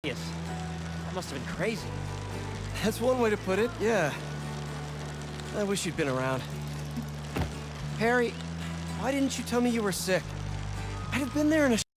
That must have been crazy. That's one way to put it, yeah. I wish you'd been around. Harry, why didn't you tell me you were sick? I'd have been there in a